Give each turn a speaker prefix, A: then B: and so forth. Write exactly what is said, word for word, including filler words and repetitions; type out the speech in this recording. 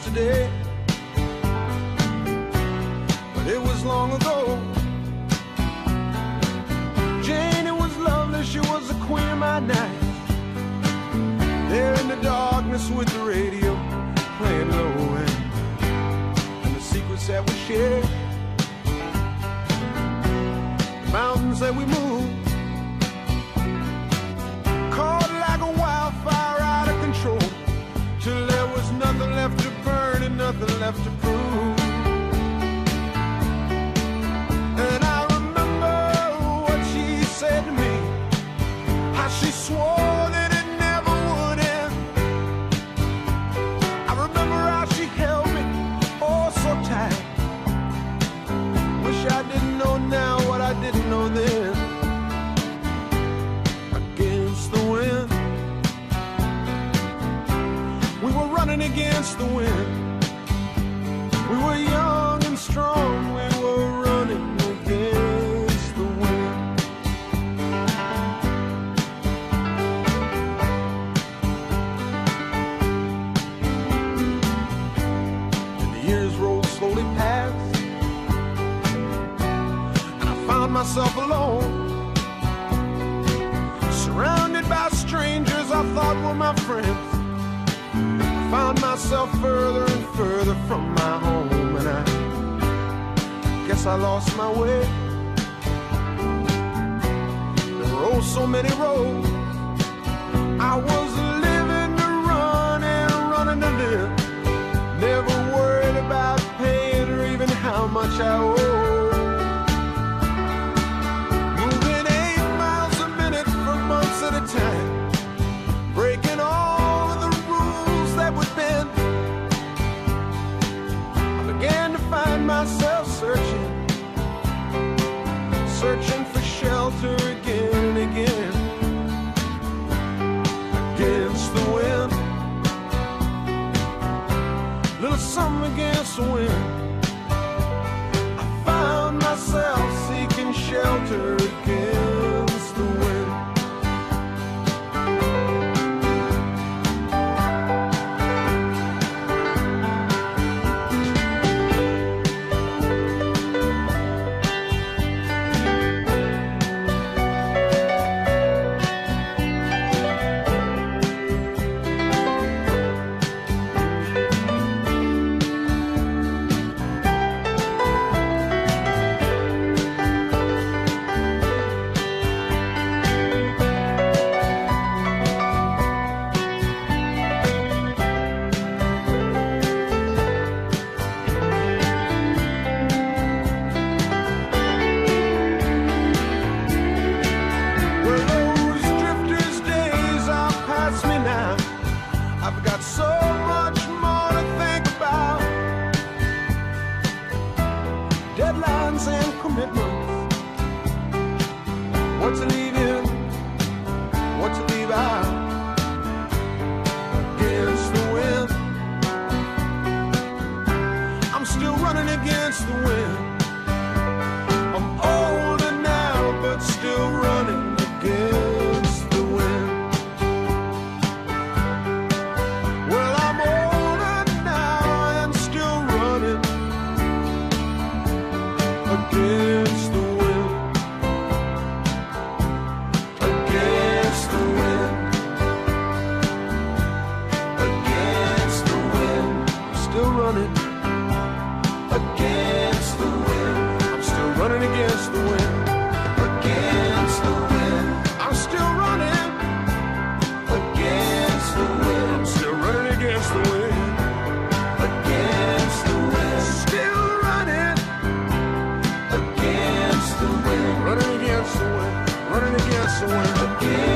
A: yesterday, but it was long ago. Jane, it was lovely, she was the queen of my night. There in the darkness with the radio playing low end, and the secrets that we shared, the mountains that we moved, caught like a wildfire out of control, till there was nothing left to burn and nothing left to prove. And I remember what she said to me, how she swore that it never would end. I remember how she held me oh so tight. Wish I didn't know now what I didn't know then. Against the wind, we were running against the wind. We were young and strong, we were running against the wind. And the years rolled slowly past, and I found myself alone, surrounded by strangers I thought were my friends. Found myself further and further from my home, and I guess I lost my way. There were oh so many roads. I was living to run and running to live, never worried about paying or even how much I owed. Moving eight miles a minute for months at a time, breaking all of the rules that would bend. I began to find myself searching, searching for shelter again and again. Against the wind, little something against the wind. I found myself seeking shelter against the wind. Deadlines and commitments, what to leave in, what to leave out. Against the wind, I'm still running against the wind. I'm older now, but still running against the wind. Well, I'm older now and still running against the wind, against the wind, against the wind. I'm still running against the wind. I'm still running against the wind, against the wind. I'm still running against the wind. I'm still running against the wind, against the wind. Still running against the wind, running against the wind, running against the wind, against